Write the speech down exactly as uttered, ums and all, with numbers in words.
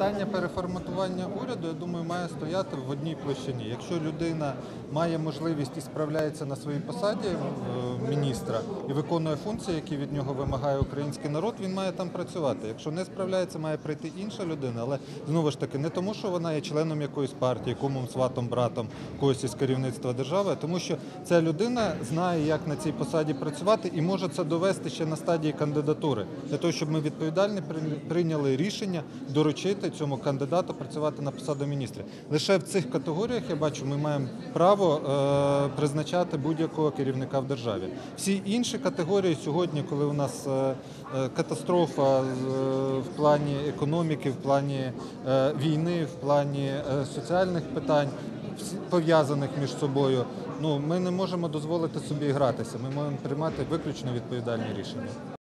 питання переформатування уряду, я думаю, має стояти в одній площині. Якщо людина має можливість і справляється на своїй посаді е, міністра і виконує функції, які від нього вимагає український народ, він має там працювати. Якщо не справляється, має прийти інша людина, але знову ж таки не тому, що вона є членом якоїсь партії, кумом, сватом, братом когось із керівництва держави, а тому що ця людина знає, як на цій посаді працювати і може це довести ще на стадії кандидатури, для того, щоб ми відповідально прийняли рішення доручити цьому кандидату працювати на посаду міністра. Лише в цих категоріях, я бачу, ми маємо право е, призначати будь-якого керівника в державі. Всі інші категорії сьогодні, коли у нас е, катастрофа е, в плані економіки, в плані е, війни, в плані е, соціальних питань, пов'язаних між собою, ну, ми не можемо дозволити собі гратися, ми можемо приймати виключно відповідальні рішення.